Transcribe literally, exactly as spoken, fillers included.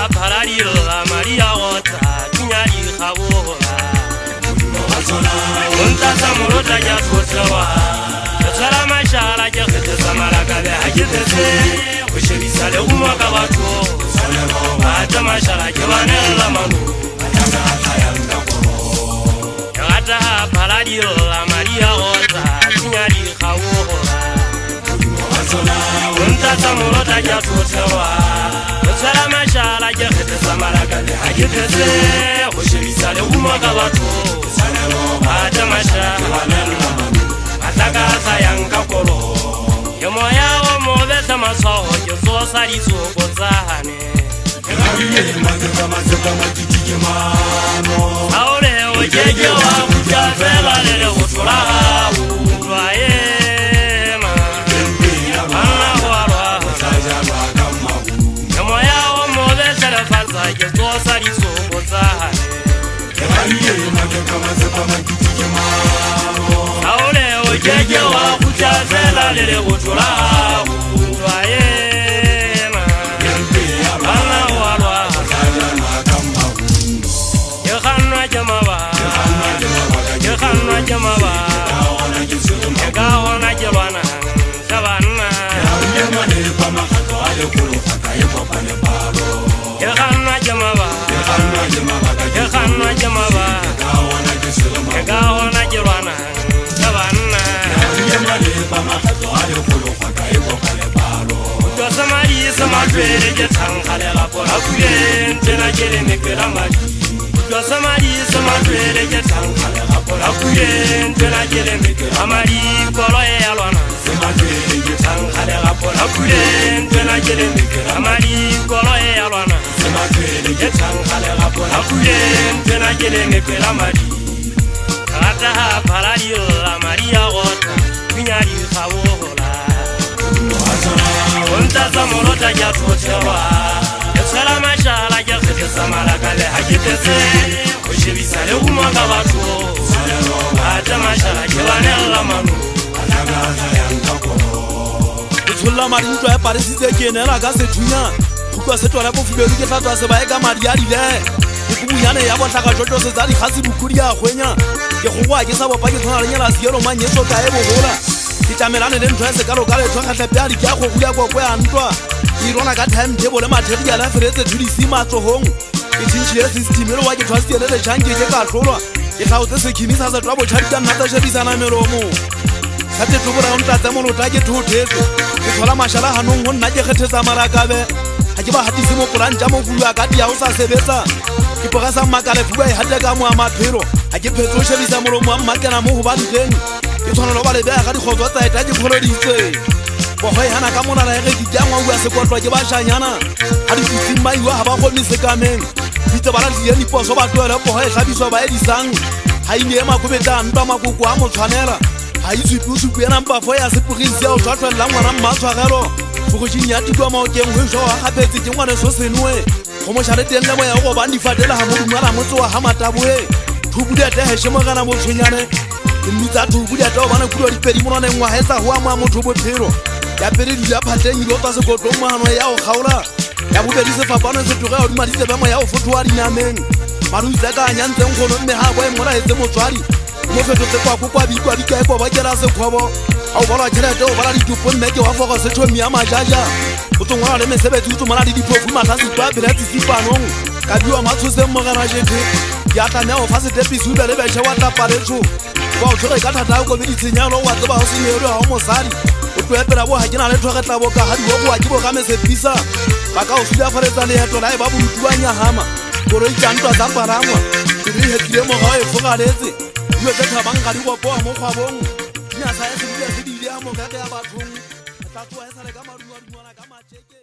Pararilla Maria Wata Tinyari Khabola Unta Samurota Yatwa Sala Mashala Jakete Samaraka Hajitese Ushirisa le Umaka Watu Ata Mashala Javanella Manu Yata Pararilla Maria Wata Tinyari Khabola Unta Samurota Yatwa Sala Mashala Jakete Samaraka Hajitese Ushirisa le Umaka Watu Ata Mashala Ataka sayang kakolo Yomoya wa mobeta maso Yoso sari suko zahane Kekabiye mateka mateka matitike mano Aole ojeje wa kujafela lele utula Utwaye ma Anna warwa Yomoya wa mobeta lefaza Yoso sari suko zahane Kekabiye mateka mateka matitike mano Aole ojeje wa kujafela lele utula Utwaye ma Anna warwa Yekhanwa jamaba Yekhanwa jamaba Yekahona jelwana Sabana Yekhanwa jamaba Yekhanwa jamaba Yekahona jelwana Sabana Samari samadwere jetangale lapora kuyen tena jere mekela mari Samari samadwere jetangale lapora kuyen tena jere mekela mari kolo e alwana samadwere jetangale lapora kuyen tena jere mekela mari kolo e alwana samadwere jetangale lapora kuyen tena jere mekela mari Ata pararilla Maria Wata Tinyari Khabola Unta Samurota Yatwa Sala Mashala Jakete Samaraka Hajitese Ushirisa le Umaka Watu Ata Mashala Javanella Manu Utula Marinto ya parisise kenela gase tunya Kukwa seto la bofu bezi ketatu sebaeka mariari le Ikubuyane yabo taka jojo sezali khasi bukuria khwenya Ke khwa ke sa bopa ke tsona lenyala sielo manyeso ka ebo hola Itamelane le ntwa se kalo kale tswa khatla pyali ke go kuya go kwa ntwa Irona ka time table le material a feretse thulisi matsohong Ke tshintshile system le wa ke twasi le le change ke ka tlolwa Ke tla o tse khimisa sa twa bo tshadika nna tsa shebisana melomo Khate tobora ntla tsa mono ta ke thothetse Ke thola mashala hanong ho nna ke kgethetsa marakabe Ha ke ba hatise mo planja mo fulwa ka dia o sa sebetsa Ke pogasa makale fuwa e hatle ka mo a maphelo Ha ke phetso shebisa molomo wa mmakena mo ho ba nteng Ke tshwana lo ba le bega ga dikgotso tsa eta ke kholoditse Bo hoy hana ka mona la ge ke jangwa bua se kotlwa ke ba shanyana ha di tsitsi maiwa ha ba kgone se kameng Ditse bala di ye diposo ba tloela bo hoy tlhabiswa ba edisang ha ine ema go beta ntwa makoko a mo tshwanela ha itse pusu puena mpa fo ya se pogisi ya o tshwatshwela ngwana mmatshwagelo go tshinya tikwa mo ke ngwe jo ha gapetse ke ngwana so senwe go mo share teng le mo ya go ba ndi fatela ha mo dumala motse wa ha mataboe thubudia te he shemogana mo tshwenyane Mitsa thubudia te bana kulo di pedi mo nne ngwa hetsa ho ama motho bophelo ya pere di ya phatleng ile tsa se go tlo moano ya o khaola ya bobedi se fapana se tloga o di maditse ba mo ya o fotwa di nameng marutsa ka nyantseng go mme ha bo e mola etse motswadi mo fetso tse kwa kwa bi kwa di ka go ba kera se khobo au bala tšhelete o bala ditupo mme ke wa foga se thomi ya majaja o tsongwa le mesebetsi o tsomana le dipofu matasi twa bele tsipanong ka biwa matshose mo gana jete ya tana o fase tepisu le le betše wa tapaletso wa o tshore ka thata go be ditshenyalo wa tseba o se nyelo ha o mosadi o tloepela bo ha ke na le thogetla bo ka ga di go wa ke bo ga mesepisa ba ka o suya faretsa le heto la e ba borutuanya hama gore e tantwa tsa parangwa ke re hetile mo ga e fogaletse yo tsa thabang ga di go poa mo khwabong nya sa e se di le ya mo ka ya bathong tla tsoa e sa le ka maduwa di ngwana ka matjeke